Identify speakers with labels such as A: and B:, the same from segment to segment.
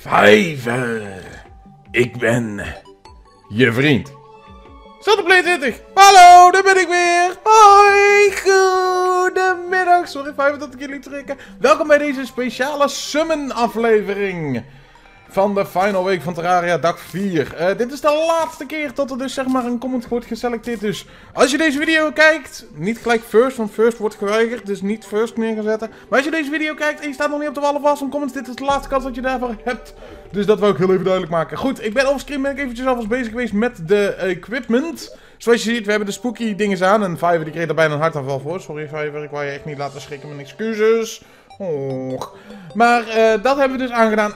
A: Vijver. Ik ben je vriend. Play 20. Hallo, daar ben ik weer. Hoi, goedemiddag. Sorry, 5 dat ik jullie trekken. Welkom bij deze speciale Summon aflevering van de final week van Terraria dag 4. Dit is de laatste keer dat er dus zeg maar een comment wordt geselecteerd. Dus als je deze video kijkt, niet gelijk first, want first wordt geweigerd. Dus niet first neer gaan zetten. Maar als je deze video kijkt en je staat nog niet op de wallen vast van comments, dit is de laatste kans dat je daarvoor hebt. Dus dat wil ik heel even duidelijk maken. Goed, ik ben offscreen ben ik eventjes alvast bezig geweest met de equipment. Zoals je ziet, we hebben de spooky dingen aan. En Fiverr die kreeg er bijna een hartaanval voor. Sorry Fiverr, ik wou je echt niet laten schrikken. Mijn excuses. Och. Maar dat hebben we dus aangedaan.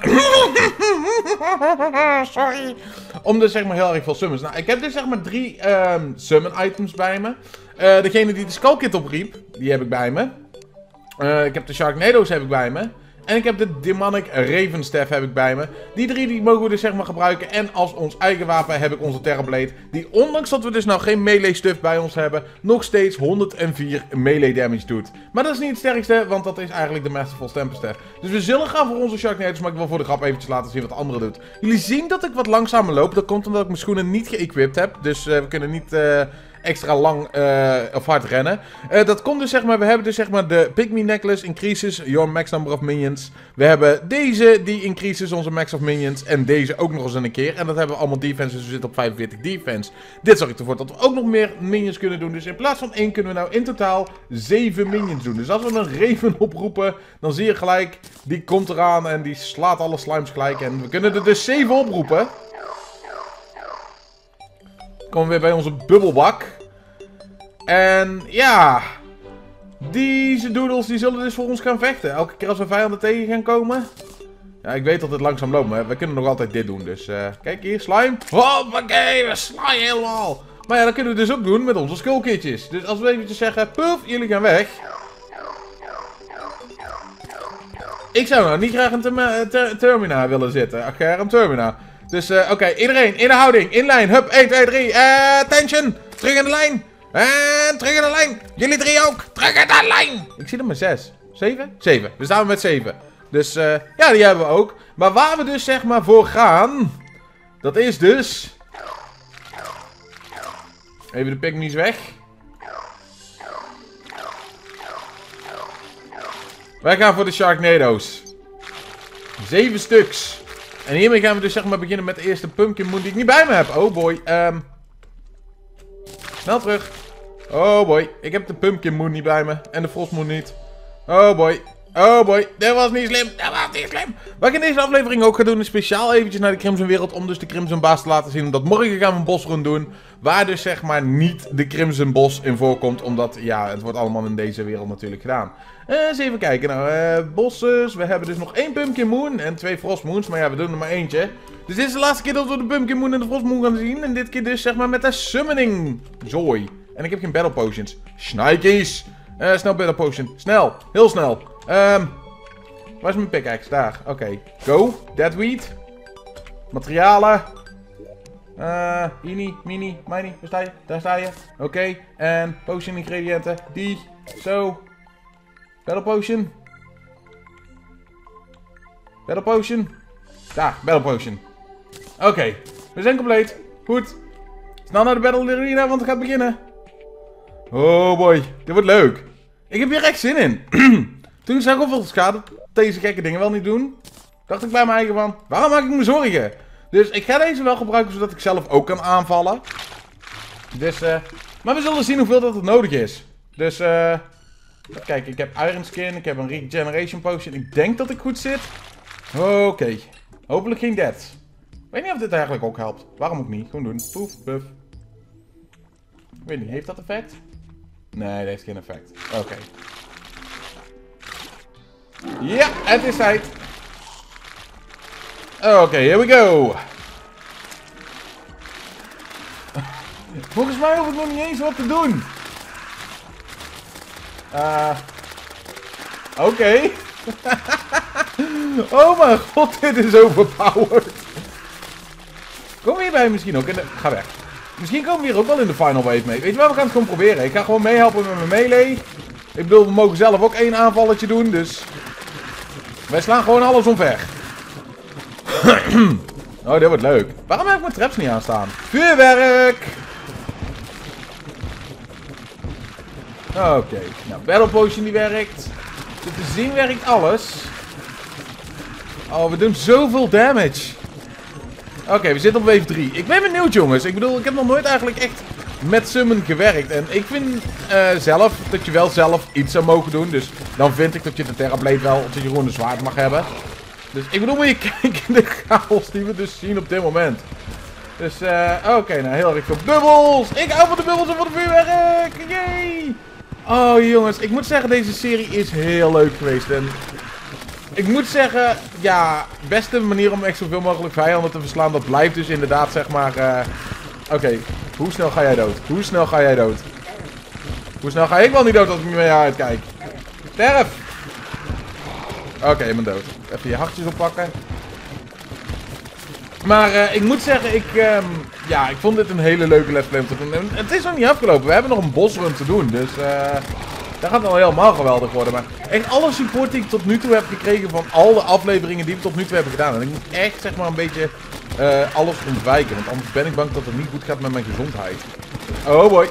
A: Sorry. Om dus zeg maar heel erg veel summons. Nou, ik heb dus zeg maar 3 summon items bij me. Degene die de Skull Kit opriep, die heb ik bij me. Ik heb de Sharknado's heb ik bij me. En ik heb de Demonic Ravenstaff heb ik bij me. Die 3 die mogen we dus zeg maar gebruiken. En als ons eigen wapen heb ik onze Terrorblade. Die ondanks dat we dus nou geen melee stuff bij ons hebben, nog steeds 104 melee damage doet. Maar dat is niet het sterkste, want dat is eigenlijk de Masterful Stamperstaff. Dus we zullen gaan voor onze Sharknado's, maar ik wil voor de grap eventjes laten zien wat de andere doet. Jullie zien dat ik wat langzamer loop. Dat komt omdat ik mijn schoenen niet geëquipt heb. Dus we kunnen niet extra lang of hard rennen. Dat komt dus zeg maar, we hebben dus zeg maar de Pygmy Necklace increases your max number of minions. We hebben deze, die increases onze max of minions. En deze ook nog eens een keer. En dat hebben we allemaal defense, dus we zitten op 45 defense. Dit zorgt ervoor dat we ook nog meer minions kunnen doen. Dus in plaats van 1 kunnen we nou in totaal 7 minions doen. Dus als we een Raven oproepen, dan zie je gelijk, die komt eraan en die slaat alle slimes gelijk. En we kunnen er dus 7 oproepen. Komen we weer bij onze bubbelbak. En ja, deze doodles die zullen dus voor ons gaan vechten. Elke keer als we vijanden tegen gaan komen. Ja, ik weet dat het langzaam loopt, maar we kunnen nog altijd dit doen. Dus kijk hier, slime. Hoppakee, we slaaien helemaal. Maar ja, dat kunnen we dus ook doen met onze skullkitjes. Dus als we eventjes zeggen, puf, jullie gaan weg. Ik zou nou niet graag een Termina willen zitten. Achter een Termina. Dus oké, iedereen in de houding, in lijn. Hup, 1, 2, 3. Attention, terug in de lijn. En terug in de lijn. Jullie 3 ook, terug in de lijn. Ik zie er maar 6. 7? 7. We staan met 7. Dus ja, die hebben we ook. Maar waar we dus zeg maar voor gaan, dat is dus... Even de pygmies weg. Wij gaan voor de Sharknado's. 7 stuks. En hiermee gaan we dus zeg maar beginnen met de eerste Pumpkin Moon die ik niet bij me heb. Oh boy. Snel terug. Oh boy. Ik heb de Pumpkin Moon niet bij me. En de Frost Moon niet. Oh boy. Oh boy. Dat was niet slim. Dat was niet slim. Wat ik in deze aflevering ook ga doen is speciaal eventjes naar de Crimson wereld. Om dus de Crimson baas te laten zien. Omdat morgen gaan we een bosrun doen. Waar dus zeg maar niet de Crimson bos in voorkomt. Omdat ja, het wordt allemaal in deze wereld natuurlijk gedaan. Eens even kijken. Nou, bosses. We hebben dus nog 1 Pumpkin Moon en 2 Frost Moons. Maar ja, we doen er maar eentje. Dus dit is de laatste keer dat we de Pumpkin Moon en de Frost Moon gaan zien. En dit keer dus zeg maar met de Summoning Joy. En ik heb geen Battle Potions. Shnikes. Snel Battle Potion. Snel. Heel snel. Waar is mijn pickaxe? Daar. Oké. Go. Deadweed. Materialen. Mini, mini, waar sta je? Daar sta je. Oké. En potion ingrediënten. Die. Zo. Battle Potion. Battle Potion. Daar, Battle Potion. Oké. We zijn compleet. Goed. Snel naar de Battle Arena, want het gaat beginnen. Oh boy. Dit wordt leuk. Ik heb hier echt zin in. Toen zag ik hoeveel schade deze gekke dingen wel niet doen. Dacht ik bij mijn eigen van, waarom maak ik me zorgen? Dus ik ga deze wel gebruiken zodat ik zelf ook kan aanvallen. Dus, maar we zullen zien hoeveel dat het nodig is. Dus, kijk, ik heb Iron Skin, ik heb een Regeneration Potion. Ik denk dat ik goed zit. Oké. Hopelijk geen death. Ik weet niet of dit eigenlijk ook helpt. Waarom ook niet? Gewoon doen. Poef, puff. Ik weet niet, heeft dat effect? Nee, dat heeft geen effect. Oké. Ja, het is tijd. Oké, here we go. Volgens mij hoef ik nog niet eens wat te doen. Oké. Oh mijn god, dit is overpowered. Kom hierbij misschien ook in de... Ga weg. Misschien komen we hier ook wel in de final wave mee. Weet je wat, we gaan het gewoon proberen. Ik ga gewoon meehelpen met mijn melee. Ik bedoel, we mogen zelf ook 1 aanvalletje doen, dus... Wij slaan gewoon alles omver. Oh, dit wordt leuk. Waarom heb ik mijn traps niet aanstaan? Vuurwerk! Oké. Nou, Battle Potion die werkt. Zo te zien werkt alles. Oh, we doen zoveel damage. Oké, we zitten op wave 3. Ik ben benieuwd, jongens. Ik bedoel, ik heb nog nooit eigenlijk echt met summon gewerkt. En ik vind zelf dat je wel zelf iets zou mogen doen. Dus dan vind ik dat je de Terrablade wel, dat je gewoon een zwaard mag hebben. Dus ik bedoel, moet je kijken de chaos die we dus zien op dit moment. Dus, oké, nou heel erg veel bubbels. Ik hou van de bubbels en van de vuurwerk. Yay! Oh, jongens, ik moet zeggen, deze serie is heel leuk geweest. En ik moet zeggen, ja, beste manier om echt zoveel mogelijk vijanden te verslaan, dat blijft dus inderdaad, zeg maar, oké, hoe snel ga jij dood? Hoe snel ga jij dood? Hoe snel ga ik wel niet dood als ik me naar jou uitkijk? Sterf! Oké, ik ben dood. Even je hartjes oppakken. Maar ik moet zeggen, ik vond dit een hele leuke let's play om te doen. En het is nog niet afgelopen. We hebben nog een bossrun te doen. Dus dat gaat wel helemaal geweldig worden. Maar echt alle support die ik tot nu toe heb gekregen van al de afleveringen die we tot nu toe hebben gedaan. En ik moet echt, zeg maar, een beetje alles ontwijken. Want anders ben ik bang dat het niet goed gaat met mijn gezondheid. Oh boy.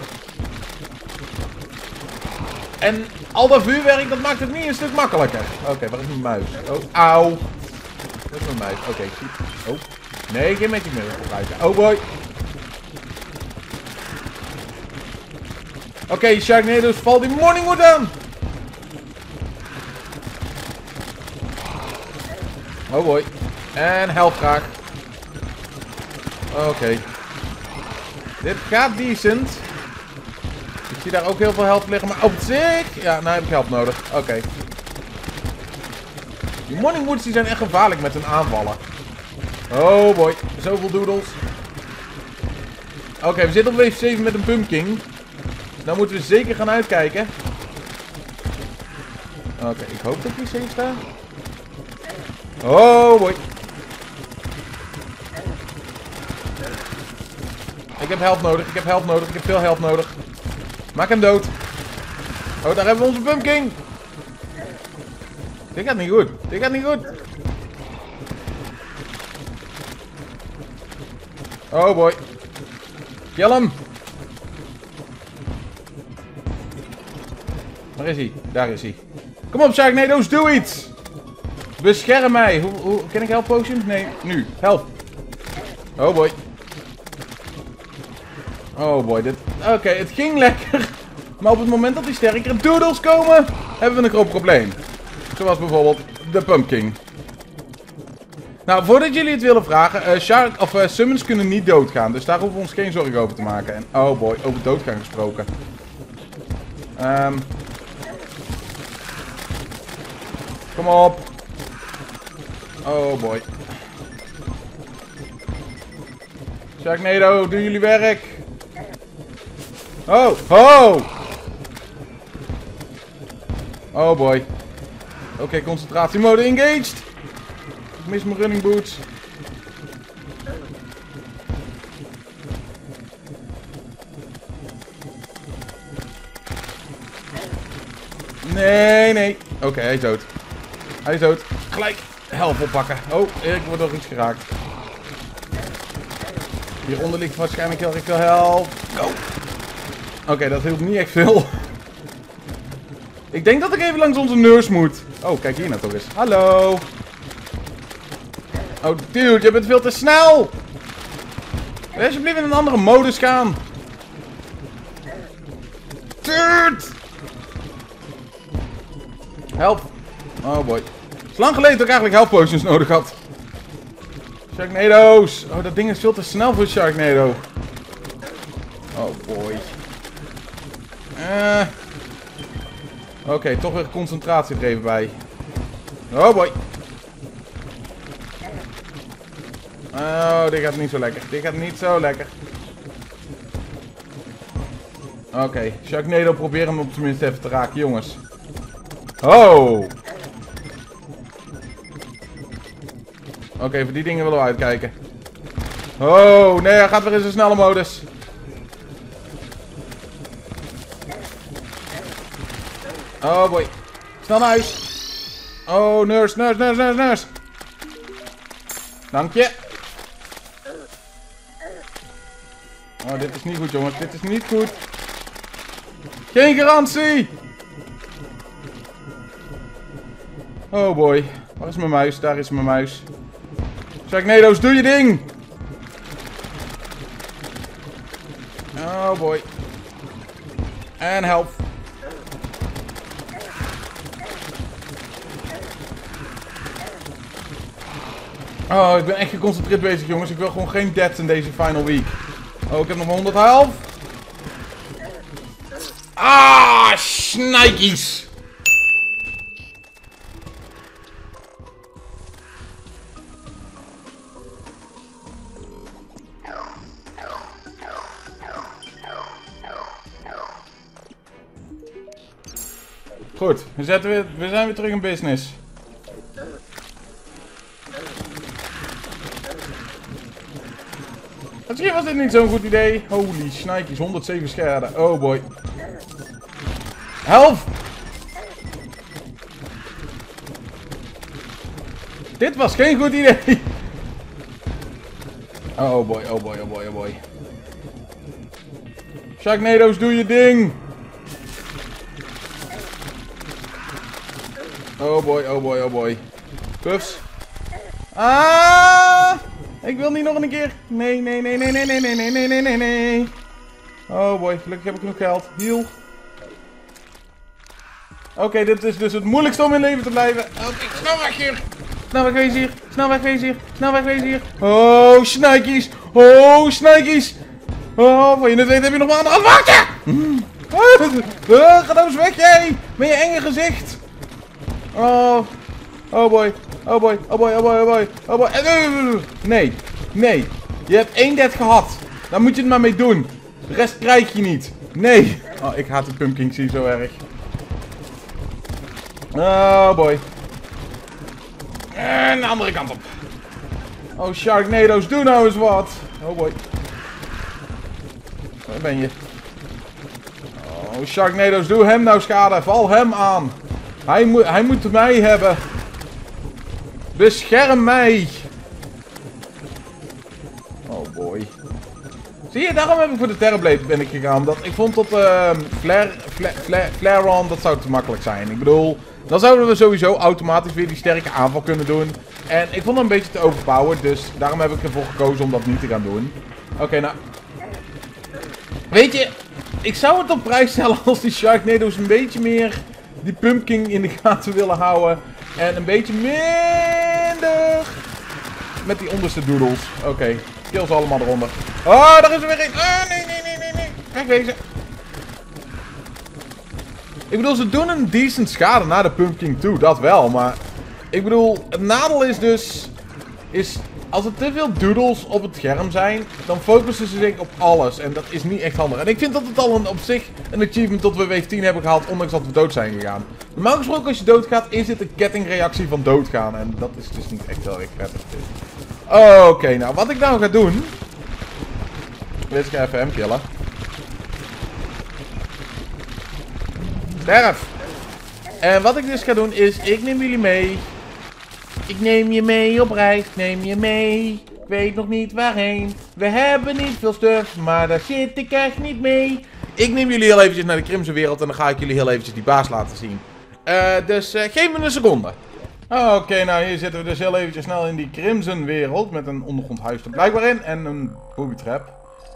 A: En al dat vuurwerk, dat maakt het niet een stuk makkelijker. Oké, waar is mijn muis? Oh, auw. Dat is mijn muis. Oké, zie. Oh. Nee, geen met je meer gebruiken. Oh boy. Oké, Sharknado's, val die Morningwood aan. Oh boy. En help graag. Oké. Dit gaat decent. Ik zie daar ook heel veel help liggen, maar op zich... Ja, nou heb ik help nodig. Oké. Die Morningwoods die zijn echt gevaarlijk met hun aanvallen. Oh boy, zoveel doodles. Oké, we zitten op wave 7 met een pumpkin. Nou moeten we zeker gaan uitkijken. Oké, ik hoop dat ik hier safe sta. Oh boy. Ik heb help nodig, ik heb help nodig, ik heb veel help nodig. Maak hem dood. Oh, daar hebben we onze pumpkin. Dit gaat niet goed, dit gaat niet goed. Oh boy. Kill hem. Waar is hij? Daar is hij. Kom op, Sharknado's, doe iets. Bescherm mij. Hoe kan ik help potion? Nee, nu. Help. Oh boy. Oh boy, dit... Oké, het ging lekker. Maar op het moment dat die sterkere doodles komen, hebben we een groot probleem. Zoals bijvoorbeeld de pumpkin. Nou, voordat jullie het willen vragen, summons kunnen niet doodgaan. Dus daar hoeven we ons geen zorgen over te maken. En, oh boy, over doodgaan gesproken. Kom op. Oh boy. Sharknado, doen jullie werk. Oh, oh. Oh boy. Oké, concentratiemode engaged. Ik mis mijn running boots. Nee, nee. Oké, hij is dood. Hij is dood. Gelijk help oppakken. Oh, ik word door iets geraakt. Hieronder ligt waarschijnlijk heel erg veel help. Go. Oké, dat hielp niet echt veel. Ik denk dat ik even langs onze nurse moet. Oh, kijk hier nou toch eens. Hallo. Oh, dude, je bent veel te snel. Wil je alsjeblieft in een andere modus gaan? Dude. Help. Oh boy. Het is lang geleden dat ik eigenlijk help potions nodig had. Sharknado's. Oh, dat ding is veel te snel voor Sharknado. Oh boy. Oké, toch weer concentratie er even bij. Oh boy. Oh, dit gaat niet zo lekker. Dit gaat niet zo lekker. Oké, Sharknado, probeer hem op tenminste even te raken, jongens. Oh! Oké, voor die dingen willen we uitkijken. Oh, nee, hij gaat weer in zijn snelle modus. Oh boy. Snel naar huis. Oh, nurse, nurse, nurse, nurse, nurse. Dank je. Oh, dit is niet goed, jongens. Dit is niet goed. Geen garantie! Oh boy. Waar is mijn muis? Daar is mijn muis. Sharknado's, doe je ding! Oh boy. En help. Oh, ik ben echt geconcentreerd bezig, jongens. Ik wil gewoon geen deaths in deze final week. Oh, ik heb nog maar 100 health. Ah, snikeys. Goed, we zijn weer terug in business. Misschien was dit niet zo'n goed idee. Holy shnikes, 107 schade. Oh boy. Help! Dit was geen goed idee. Oh boy, oh boy, oh boy, oh boy. Sharknado's, doe je ding! Oh boy, oh boy, oh boy. Puffs. Ah! Ik wil niet nog een keer. Nee, nee, nee, nee, nee, nee, nee, nee, nee, nee, nee, nee. Oh boy, gelukkig heb ik genoeg geld. Heal. Oké, dit is dus het moeilijkste om in leven te blijven. Oké, snel weg hier. Snel wegwezen hier. Snel wegwezen hier. Snel wegwezen hier. Oh, snikies. Oh, snikies. Oh, van je het weet heb je nog maar een wachtje. Ga nou eens weg, jij. Met je enge gezicht. Oh. Oh boy. Oh boy. Oh boy. Oh boy. Oh boy. Oh boy. Nee. Nee. Je hebt 1 death gehad. Daar moet je het maar mee doen. De rest krijg je niet. Nee. Oh, ik haat die pumpkin seed zo erg. Oh boy. En de andere kant op. Oh, Sharknado's, doe nou eens wat. Oh boy. Waar ben je? Oh, Sharknado's, doe hem nou schade. Val hem aan. Hij moet mij hebben. Bescherm mij. Oh boy. Zie je, daarom heb ik voor de Terrorblade ben ik gegaan. Omdat ik vond dat Flare-on, dat zou te makkelijk zijn. Ik bedoel, dan zouden we sowieso automatisch weer die sterke aanval kunnen doen. En ik vond hem een beetje te overpowered, dus daarom heb ik ervoor gekozen om dat niet te gaan doen. Oké, nou. Weet je, ik zou het op prijs stellen als die Sharknado's een beetje meer die pumpkin in de gaten willen houden. En een beetje minder met die onderste doodles. Oké, kill ze allemaal eronder. Oh, daar is er weer een. Oh, nee, nee, nee, nee, nee. Kijk deze. Ik bedoel, ze doen een decent schade naar de pumpkin toe, dat wel. Maar ik bedoel, het nadeel is dus, als er te veel doodles op het scherm zijn, dan focussen ze zich op alles. En dat is niet echt handig. En ik vind dat het al op zich een achievement tot we wave 10 hebben gehaald, ondanks dat we dood zijn gegaan. Normaal gesproken, als je doodgaat, is dit een kettingreactie van doodgaan. En dat is dus niet echt heel erg prettig. Oké, nou, wat ik nou ga doen. Dit ga even hem killen. Sterf! En wat ik dus ga doen is, ik neem jullie mee. Ik neem je mee op reis, neem je mee. Ik weet nog niet waarheen. We hebben niet veel stuff, maar daar zit ik echt niet mee. Ik neem jullie heel eventjes naar de Crimson wereld en dan ga ik jullie heel eventjes die baas laten zien. Dus geef me een seconde. Oké, nou hier zitten we dus heel eventjes snel in die Crimson wereld. Met een ondergrondhuis er blijkbaar in en een booby trap.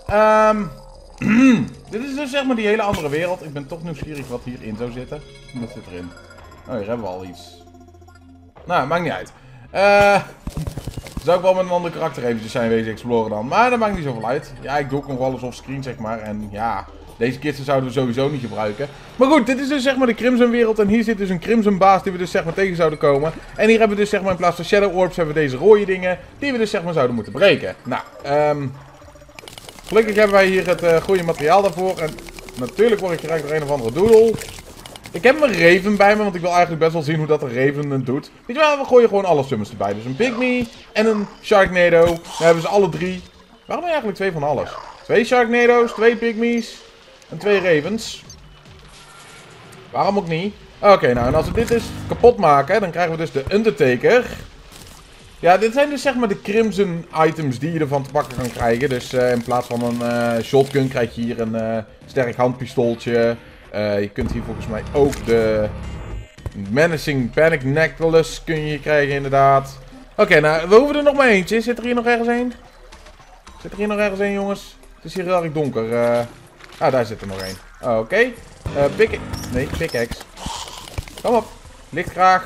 A: Dit is dus zeg maar die hele andere wereld. Ik ben toch nieuwsgierig wat hierin zou zitten. Wat zit erin? Oh, hier hebben we al iets. Nou, maakt niet uit. Zou ik wel met een ander karakter eventjes zijn wezen exploren dan. Maar dat maakt niet zoveel uit. Ja, ik doe ook nog wel eens offscreen zeg maar. En ja, deze kisten zouden we sowieso niet gebruiken. Maar goed, dit is dus zeg maar de Crimson wereld. En hier zit dus een Crimson baas die we dus zeg maar tegen zouden komen. En hier hebben we dus zeg maar in plaats van Shadow Orbs hebben we deze rode dingen. Die we dus zeg maar zouden moeten breken. Nou, gelukkig hebben wij hier het goede materiaal daarvoor. En natuurlijk word ik geraakt door een of andere doodle. Ik heb een Raven bij me, want ik wil eigenlijk best wel zien hoe dat de Raven het doet. Weet je wel, we gooien gewoon alle summons erbij. Dus een Pygmy en een Sharknado. Dan hebben ze alle 3. Waarom eigenlijk 2 van alles? 2 Sharknado's, 2 Pygmies en 2 Ravens. Waarom ook niet? Oké, nou en als we dit dus kapot maken, dan krijgen we dus de Undertaker. Ja, dit zijn dus zeg maar de crimson items die je ervan te pakken kan krijgen. Dus in plaats van een shotgun krijg je hier een sterk handpistooltje. Je kunt hier volgens mij ook de Menacing Panic Necklace kun je hier krijgen inderdaad. Oké, nou, we hoeven er nog maar eentje. Zit er hier nog ergens een? Zit er hier nog ergens een, jongens? Het is hier heel erg donker. Daar zit er nog één. Oké. Pickaxe. Kom op. Licht graag.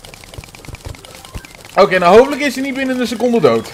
A: Oké, nou hopelijk is hij niet binnen een seconde dood.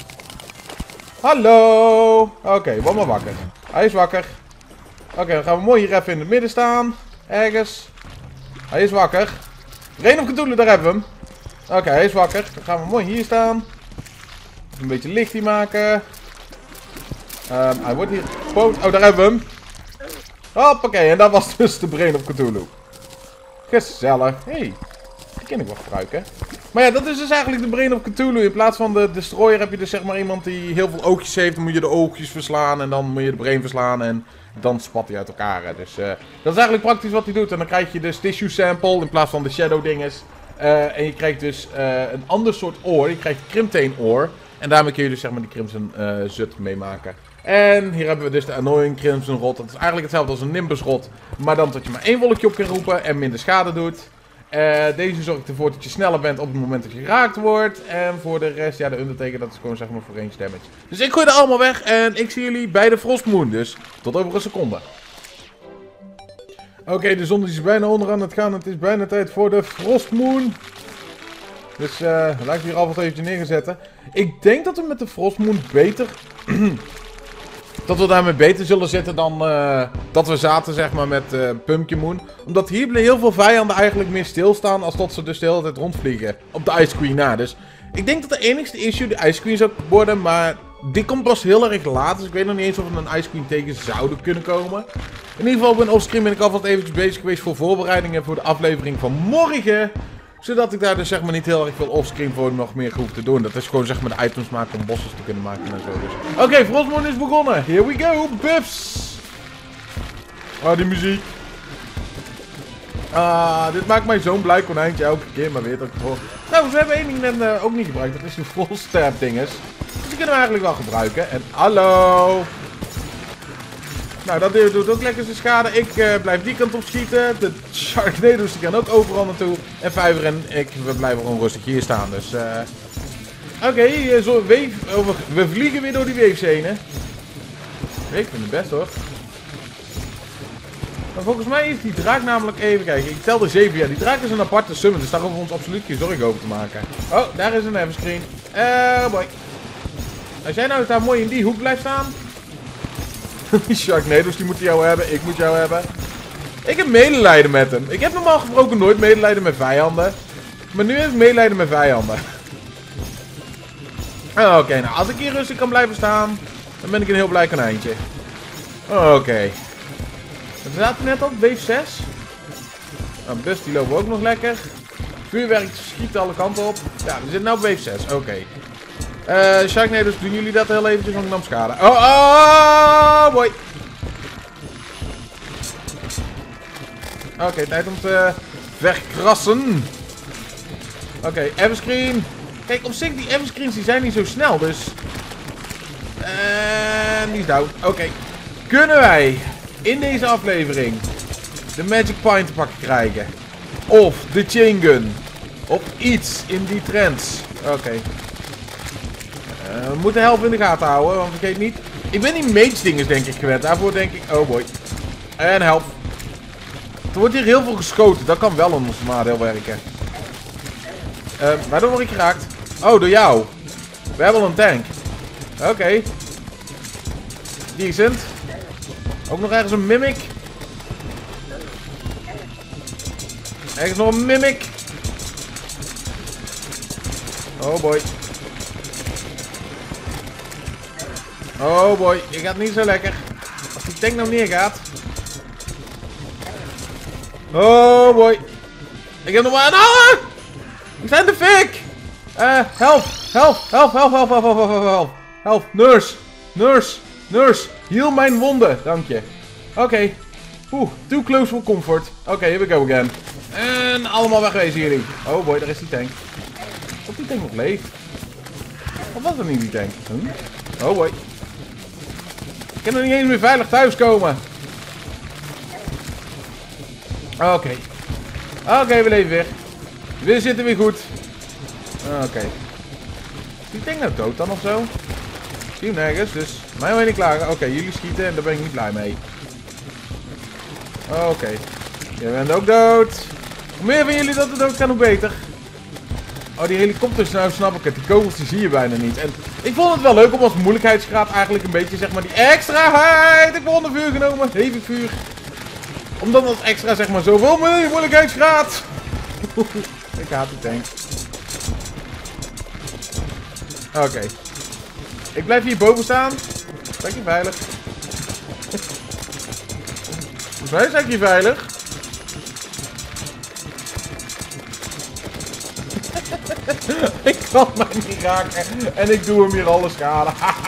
A: Hallo. Oké, word maar wakker. Hij is wakker. Oké, dan gaan we mooi hier even in het midden staan. Ergens. Hij is wakker. Reign of Cthulhu, daar hebben we hem. Oké, hij is wakker. Dan gaan we mooi hier staan. Even een beetje licht hier maken. Hij wordt hier... Oh, daar hebben we hem. Hoppakee, en dat was dus de Reign of Cthulhu. Gezellig. Hey, die kan ik wel gebruiken. Maar ja, dat is dus eigenlijk de Reign of Cthulhu. In plaats van de Destroyer heb je dus zeg maar iemand die heel veel oogjes heeft. Dan moet je de oogjes verslaan en dan moet je de brain verslaan en dan spat hij uit elkaar. Hè. Dus dat is eigenlijk praktisch wat hij doet. En dan krijg je dus Tissue Sample in plaats van de Shadow dinges. En je krijgt dus een ander soort oor. Je krijgt Crimtane oor. En daarmee kun je dus zeg maar die Crimson Zut meemaken. En hier hebben we dus de Annoying Crimson Rot. Dat is eigenlijk hetzelfde als een Nimbus Rot. Maar dan dat je maar één wolkje op kan roepen en minder schade doet. Deze zorgt ervoor dat je sneller bent op het moment dat je geraakt wordt. En voor de rest, ja, de Undertaker, dat is gewoon zeg maar voor range damage. Dus ik gooi er allemaal weg en ik zie jullie bij de Frostmoon. Dus tot over een seconde. Oké, de zon is bijna onder aan het gaan. Het is bijna tijd voor de Frostmoon. Dus laat ik hier alvast eventjes neerzetten. Ik denk dat we met de Frostmoon beter... dat we daarmee beter zullen zitten dan dat we zaten zeg maar met Pumpkin Moon. Omdat hier heel veel vijanden eigenlijk meer stilstaan als dat ze dus de hele tijd rondvliegen. Op de Ice Queen na. Dus ik denk dat de enigste issue de Ice Queen zou worden. Maar die komt pas heel erg laat. Dus ik weet nog niet eens of we een Ice Queen tegen zouden kunnen komen. In ieder geval ben offscreen ben ik alvast eventjes bezig geweest voor voorbereidingen voor de aflevering van morgen. Zodat ik daar dus zeg maar niet heel erg veel offscreen voor nog meer hoef te doen. Dat is gewoon zeg maar de items maken om bosses te kunnen maken en zo. Dus. Oké, Frostmoon is begonnen. Here we go, buffs. Ah, die muziek. Dit maakt mij zo'n blij konijntje elke keer, maar weet dat ik het hoor. Nou, we hebben één ding net ook niet gebruikt. Dat is de full stab dinges. Dus die kunnen we eigenlijk wel gebruiken. En hallo. Nou, dat doet ook lekker zijn schade. Ik blijf die kant op schieten. De Sharknado's die gaan ook overal naartoe. En Vijver en we blijven gewoon rustig hier staan. Dus, oké, we vliegen weer door die waves heen, hè. Ik vind het best, hoor. Maar volgens mij is die draak namelijk... Even kijken, ik tel er 7. Ja, die draak is een aparte summon. Dus daar hoeven we ons absoluut geen zorgen over te maken. Oh, daar is een everscreen. Boy. Als jij nou daar mooi in die hoek blijft staan... Die Sharknado's die moeten jou hebben, ik moet jou hebben. Ik heb medelijden met hem. Ik heb normaal gesproken nooit medelijden met vijanden. Maar nu heb ik medelijden met vijanden. Oké, nou als ik hier rustig kan blijven staan, dan ben ik een heel blij konijntje. Oké. We zaten net op, wave 6. Nou, bus die lopen ook nog lekker. Vuurwerk schiet alle kanten op. Ja, we zitten nu op wave 6, oké. Sharknado's, doen jullie dat heel eventjes, want ik nam schade. Oh boy. Oké, tijd om te wegkrassen. Oké, everscreen. Kijk, op zich, die everscreens die zijn niet zo snel, dus... die is down. Oké. Kunnen wij in deze aflevering de Magic Pine te pakken krijgen? Of de Chain Gun? Of iets in die trends? Oké. We moeten de helft in de gaten houden, want vergeet niet. Ik ben die mage dinges denk ik gewend. Daarvoor denk ik, oh boy. En help. Er wordt hier heel veel geschoten. Dat kan wel in ons nadeel werken. Waardoor word ik geraakt? Oh, door jou. We hebben al een tank. Oké. Decent. Ook nog ergens een mimic. Ergens nog een mimic. Oh boy. Oh boy, je gaat niet zo lekker. Als die tank nou neergaat. Oh boy. Ik heb nog maar... Ah! Ik sta in de fik! Help! Help! Help! Help! Help! Help! Help! Help! Help! Help! Nurse! Nurse! Nurse! Heal mijn wonden! Dank je. Oké. Oeh, too close for comfort. Oké, here we go again. En allemaal wegwezen jullie. Oh boy, daar is die tank. Of die tank nog leeft. Of was dat niet die tank? Oh boy. Ik kan er niet eens meer veilig thuiskomen. Oké. Oké, we leven weer. We zitten weer goed. Oké. Is die tank nou dood dan of zo? Ik zie hem nergens, dus mij wil je niet klagen. Oké, jullie schieten en daar ben ik niet blij mee. Oké. Jij bent ook dood. Hoe meer van jullie dat het dood kan, hoe beter. Oh, die helikopters, nou snap ik het. Die kogels die zie je bijna niet. En ik vond het wel leuk om als moeilijkheidsgraad eigenlijk een beetje, zeg maar, die extraheid. Ik word onder vuur genomen. Hevig vuur. Om dan als extra, zeg maar, zoveel moeilijkheidsgraad. Ik haat die tank. Oké. Ik blijf hier boven staan. Ben ik hier veilig? Volgens mij sta ik hier veilig. Ik kan mij niet raken. En ik doe hem hier alle schade.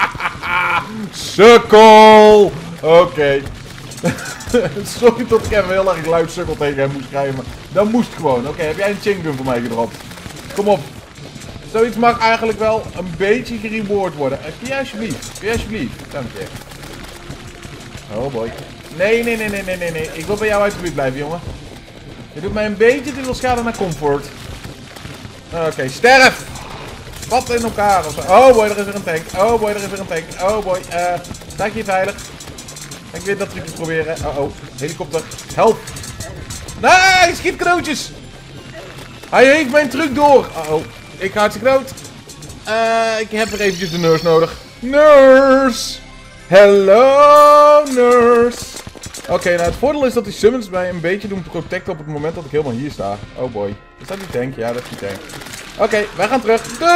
A: Sukkel! Oké. Sorry dat ik even heel erg luid sukkel tegen hem moest krijgen. Maar dat moest gewoon. Oké, heb jij een chain voor mij gedropt? Kom op. Zoiets mag eigenlijk wel een beetje gereward worden. Kun je alsjeblieft? Kun je alsjeblieft? Dank je. Oh boy. Nee. Ik wil bij jou uit de buurt blijven, jongen. Je doet mij een beetje te veel schade naar comfort. Oké, sterf! Wat in elkaar ofzo. Oh boy, er is weer een tank. Oh boy, er is weer een tank. Oh boy, sta ik hier veilig? Ik wil dat trucjes proberen. Oh, helikopter. Help! Nee, schiet cadeautjes! Hij heeft mijn truc door. Oh, ik ga hartstikke dood. Ik heb er eventjes de nurse nodig. Nurse! Hello, nurse! Oké, nou het voordeel is dat die summons mij een beetje doen protecten op het moment dat ik helemaal hier sta. Oh boy. Is dat die tank? Ja, dat is die tank. Oké, wij gaan terug. Doei!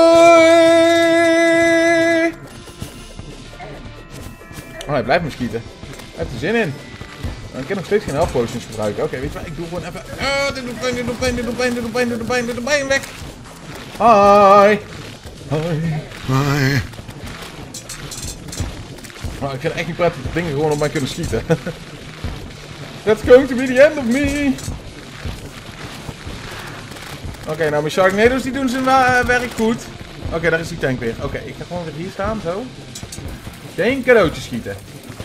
A: Oh, hij blijft me schieten. Hij heeft er zin in. Ik kan nog steeds geen health potions gebruiken. Oké, weet je wat? Ik doe gewoon even... dit doet pijn, dit doet pijn, dit doet pijn, dit doet pijn, dit doet pijn, dit doet pijn, weg! Hi! Hi! Oh, ik vind het echt niet prettig dat dingen gewoon op mij kunnen schieten. That's going to be the end of me! Oké, nou mijn Sharknado's die doen zijn werk goed. Oké, daar is die tank weer. Oké, ik ga gewoon weer hier staan, zo. Geen cadeautjes schieten.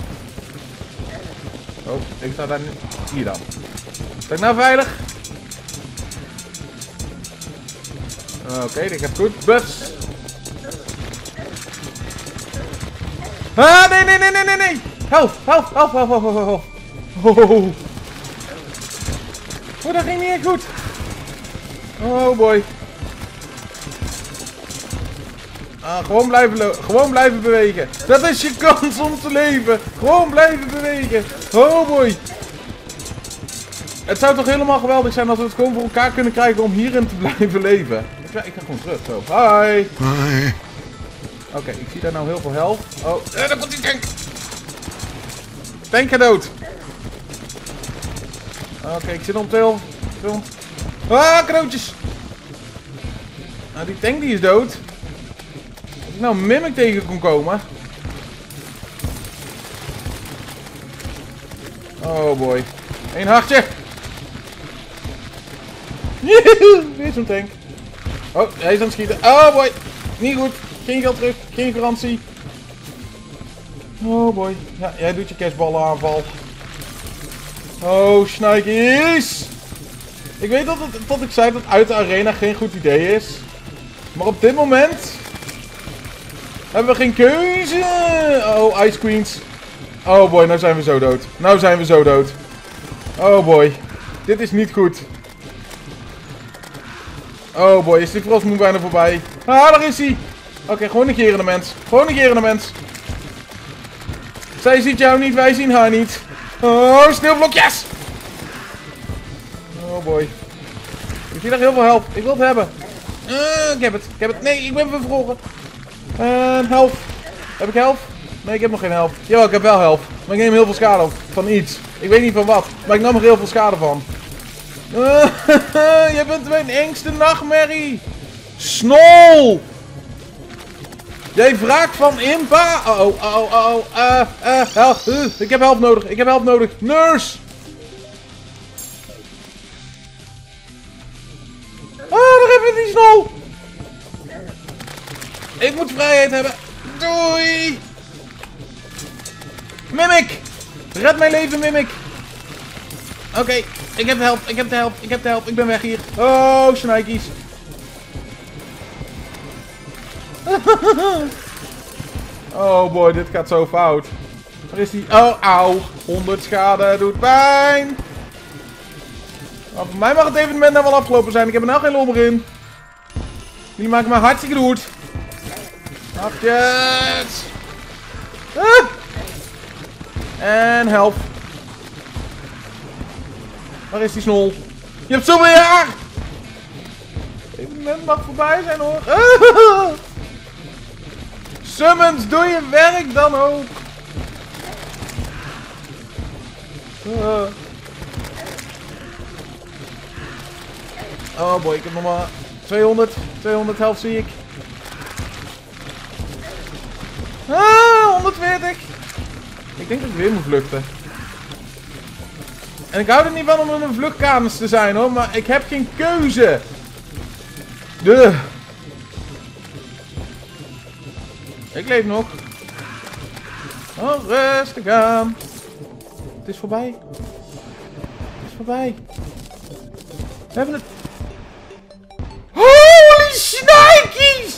A: Oh, ik sta daar nu. Hier dan. Sta ik nou veilig? Oké, ik heb goed. Buffs. Ah, nee. Help. Oh, dat ging niet echt goed. Oh boy. Gewoon blijven bewegen. Dat is je kans om te leven. Gewoon blijven bewegen. Oh boy. Het zou toch helemaal geweldig zijn als we het gewoon voor elkaar kunnen krijgen om hierin te blijven leven. Ik ga gewoon terug. Zo. Hi. Oké, ik zie daar nou heel veel health. Oh, daar komt die tank. Tank gaat dood. Oké, ik zit op 200. Ah, cadeautjes. Nou, die tank die is dood. Als ik nou een Mimic tegen kon komen. Oh boy. Eén hartje. Weer zo'n tank. Oh, hij is aan het schieten. Oh boy. Niet goed. Geen geld terug. Geen garantie. Oh boy. Ja, jij doet je kerstballen aanval. Oh, snikeys. Ik weet dat ik zei dat uit de arena geen goed idee is. Maar op dit moment hebben we geen keuze. Oh, Ice Queens. Oh boy, nou zijn we zo dood. Oh boy. Dit is niet goed. Oh boy, is die frostmoon bijna voorbij. Ah, daar is hij. Oké, gewoon negeren de mens. Zij ziet jou niet, wij zien haar niet. Oh, sneeuwblokjes. Oh boy. Ik zie daar heel veel help. Ik wil het hebben. Ik heb het. Nee, ik ben bevroren. Help. Heb ik help? Nee, ik heb nog geen help. Jawel, ik heb wel help. Maar ik neem heel veel schade van iets. Ik weet niet van wat. Maar ik nam er heel veel schade van. Je bent mijn engste nachtmerrie. Snol. Jij wraakt van Impa. Help. Ik heb help nodig. Nurse. Ah, daar hebben we die snol. Ik moet vrijheid hebben. Doei. Mimic. Red mijn leven, Mimic. Oké, ik heb de help, ik heb de help, ik heb de help. Ik ben weg hier. Oh, snijkies. Oh boy, dit gaat zo fout. Waar is die? Oh, auw. 100 schade doet pijn. Oh, voor mij mag het evenement nou wel afgelopen zijn. Ik heb er nou geen lol meer in. Die maken me hartstikke goed. Hapjes. Ah. En help. Waar is die snol? Je hebt zoveel jaar! Het evenement mag voorbij zijn hoor. Ah. Summons, doe je werk dan ook. Oh boy, ik heb nog maar 200 health zie ik. 140. Ik denk dat ik weer moet vluchten. En ik hou er niet van om in een vluchtkamers te zijn hoor, maar ik heb geen keuze. Ik leef nog. Oh, rustig aan. Het is voorbij. Het is voorbij. We hebben het. Holy shnikes!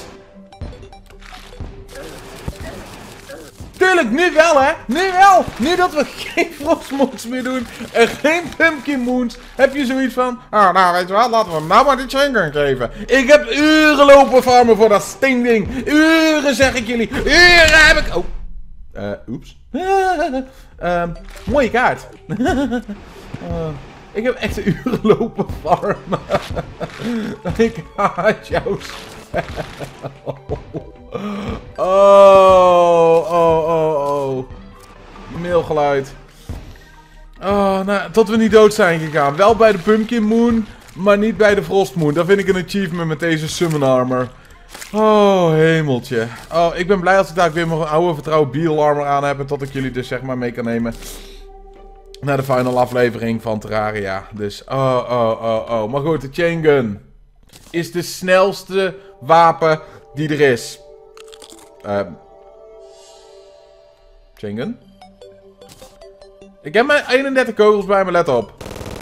A: Tuurlijk, nu wel hè. Nu wel. Nu dat we geen frostmoons meer doen. En geen pumpkin moons. Heb je zoiets van. Oh, nou weet je wat. Laten we hem nou maar die chaingun geven. Ik heb uren lopen farmen voor dat stingding. Uren zeg ik jullie. Uren heb ik. Oh. Oeps. Mooie kaart. Ik heb echt uren lopen farmen. Ik haat jou spel. Oh. Mailgeluid. Oh, nou, tot we niet dood zijn gegaan. Wel bij de Pumpkin Moon, maar niet bij de Frost Moon. Dat vind ik een achievement met deze Summon Armor. Oh, hemeltje. Oh, ik ben blij als ik daar weer mijn oude vertrouwen Beetle Armor aan heb. En tot ik jullie dus zeg maar mee kan nemen naar de final aflevering van Terraria. Dus, oh. Maar goed, de Chain Gun is de snelste wapen die er is. Chain Gun? Ik heb mijn 31 kogels bij me, let op.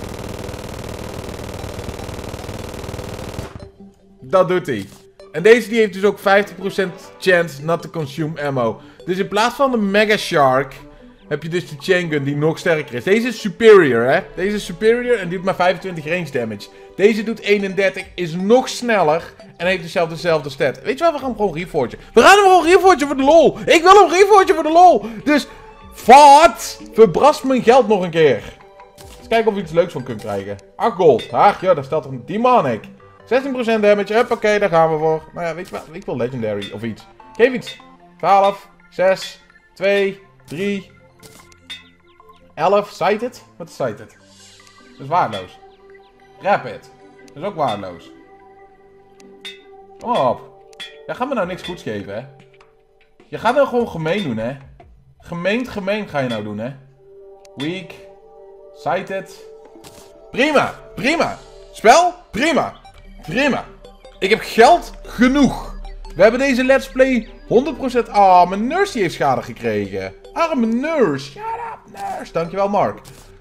A: Dat doet hij. En deze die heeft dus ook 50% chance not to consume ammo. Dus in plaats van de Mega Shark heb je dus de Chain Gun die nog sterker is. Deze is superior, hè. Deze is superior en doet maar 25 range damage. Deze doet 31, is nog sneller en heeft dezelfde stat. Weet je wat, we gaan hem gewoon reforgen. We gaan hem gewoon reforgen voor de lol. Ik wil hem reforgen voor de lol. Dus, wat? Verbrast mijn geld nog een keer. Eens kijken of we iets leuks van kunnen krijgen. 8 gold. Ach ja, daar staat toch een Demonic. 16% damage, huppakee, daar gaan we voor. Nou ja, weet je wat, ik wil Legendary of iets. Geef iets. 12, 6, 2, 3, 11. Sighted? Wat is Sighted? Dat is waardeloos. Rapid. Dat is ook waardeloos. Kom op. Jij gaat me nou niks goeds geven, hè. Je gaat nou gewoon gemeen doen, hè. Gemeen ga je nou doen, hè. Weak. Sighted. Prima. Spel? Prima. Ik heb geld genoeg. We hebben deze let's play 100%... Ah, mijn nurse die heeft schade gekregen. Arme nurse. Shut up, nurse. Dankjewel, Mark.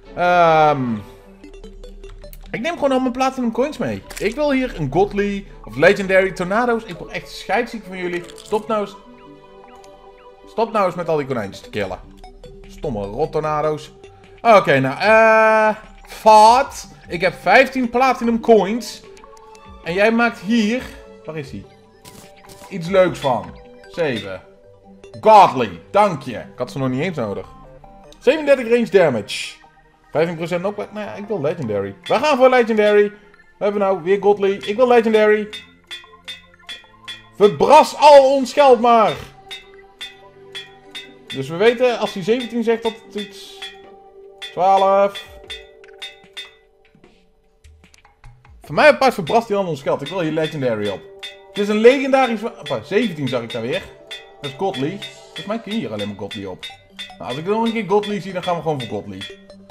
A: Ik neem gewoon al mijn platinum coins mee. Ik wil hier een Godly of Legendary Tornado's. Ik word echt scheidsziek van jullie. Stop nou eens met al die konijntjes te killen. Stomme rot tornado's. Oké, nou, Fat. Ik heb 15 platinum coins. En jij maakt hier... Waar is hij? Iets leuks van. 7. Godly, dank je. Ik had ze nog niet eens nodig. 37 range damage. 15% knockback. Nou ja, ik wil Legendary. We gaan voor Legendary. We hebben nou weer Godly. Ik wil Legendary. Verbras al ons geld maar. Dus we weten, als hij 17 zegt, dat het iets... 12... Voor mij apart verbrast hij al ons geld. Ik wil hier Legendary op. Het is een legendarisch... 17 zag ik daar weer. Dat is Godly. Volgens mij kun je hier alleen maar Godly op. Nou, als ik nog een keer Godly zie, dan gaan we gewoon voor Godly.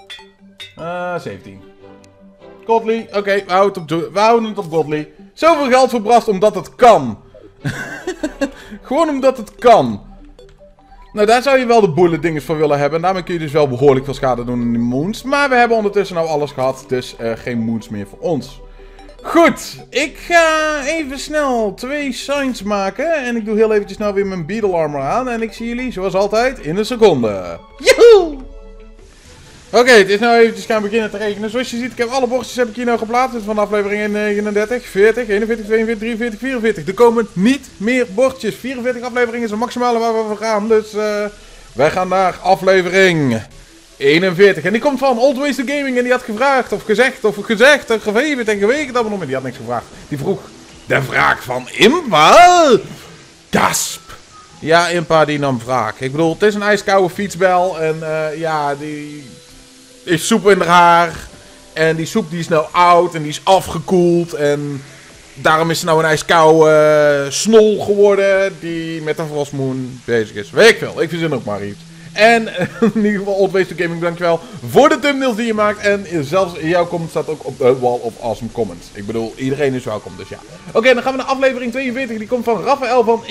A: 17. Godly. Oké, we houden het op Godly. Zoveel geld verbrast omdat het kan. Gewoon omdat het kan. Nou, daar zou je wel de bullet dinges voor willen hebben. En daarmee kun je dus wel behoorlijk veel schade doen in die moons. Maar we hebben ondertussen nou alles gehad. Dus geen moons meer voor ons. Goed, ik ga even snel 2 signs maken. En ik doe heel eventjes nou weer mijn beetle armor aan. En ik zie jullie, zoals altijd, in een seconde. Joehoe! Oké, het is nou eventjes gaan beginnen te regenen. Zoals je ziet, ik heb alle bordjes heb ik hier nou geplaatst. Dus van aflevering 39, 40, 41, 42, 43, 44. Er komen niet meer bordjes. 44 afleveringen is de maximale waar we voor gaan. Dus wij gaan naar aflevering 41. En die komt van Old Ways to Gaming. En die had gevraagd, of gezegd, of gegeven en geweken. Dat we nog maar die had niks gevraagd. Die vroeg de vraag van Impa. Gasp. Ja, Impa die nam wraak. Ik bedoel, het is een ijskoude fietsbel. En ja, die is soep in haar haar. En die soep die is nou oud en die is afgekoeld. En daarom is ze nou een ijskoude snol geworden. Die met een frostmoon bezig is. Weet ik veel, ik verzin ook maar iets. En in ieder geval, Old Ways to Gaming, dankjewel voor de thumbnails die je maakt. En zelfs jouw comment staat ook op de wall of awesome comments. Ik bedoel, iedereen is welkom, dus ja. Oké, dan gaan we naar aflevering 42. Die komt van Raphaël van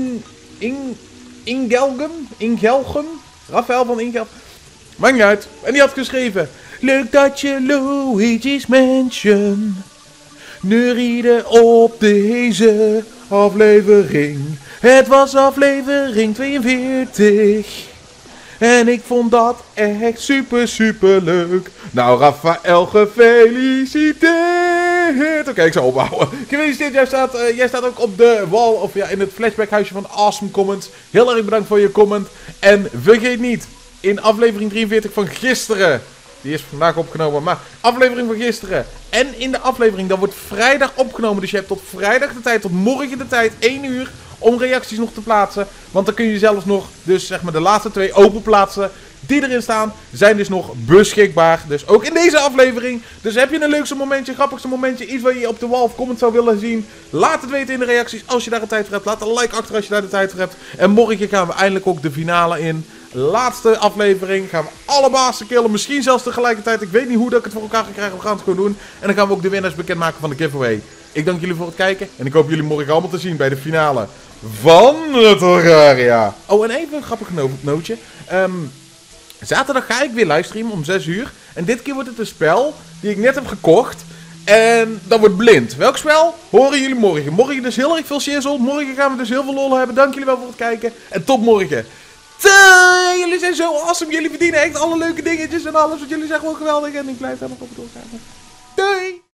A: Ingelgum. Raphaël van Ingelgum. Maakt niet uit. En die had geschreven: leuk dat je Luigi's Mansion neuriede op deze aflevering. Het was aflevering 42. En ik vond dat echt super leuk. Nou, Raphaël, gefeliciteerd. Oké, ik zal ophouden. Gefeliciteerd, jij staat ook op de wall, of ja, in het flashbackhuisje van Awesome Comments. Heel erg bedankt voor je comment. En vergeet niet, in aflevering 43 van gisteren, die is vandaag opgenomen, maar aflevering van gisteren. En in de aflevering, dat wordt vrijdag opgenomen. Dus je hebt tot vrijdag de tijd, tot morgen de tijd, 1 uur... om reacties nog te plaatsen. Want dan kun je zelfs nog, dus zeg maar de laatste 2 open plaatsen die erin staan, zijn dus nog beschikbaar. Dus ook in deze aflevering. Dus heb je een leukste momentje, grappigste momentje, iets wat je op de wall of comment zou willen zien, laat het weten in de reacties als je daar de tijd voor hebt. Laat een like achter als je daar de tijd voor hebt. En morgen gaan we eindelijk ook de finale in. Laatste aflevering. Gaan we alle bazen killen. Misschien zelfs tegelijkertijd. Ik weet niet hoe dat ik het voor elkaar ga krijgen. We gaan het gewoon doen. En dan gaan we ook de winnaars bekendmaken van de giveaway. Ik dank jullie voor het kijken. En ik hoop jullie morgen allemaal te zien bij de finale van het Terraria. Oh, en even een grappig nootje. Zaterdag ga ik weer livestreamen om 6 uur. En dit keer wordt het een spel die ik net heb gekocht. En dat wordt blind. Welk spel? Horen jullie morgen. Morgen dus heel erg veel shizzle. Morgen gaan we dus heel veel lol hebben. Dank jullie wel voor het kijken. En tot morgen. Jullie zijn zo awesome. Jullie verdienen echt alle leuke dingetjes en alles. Want jullie zijn gewoon geweldig. En ik blijf daar nog op doorgaan. Doei!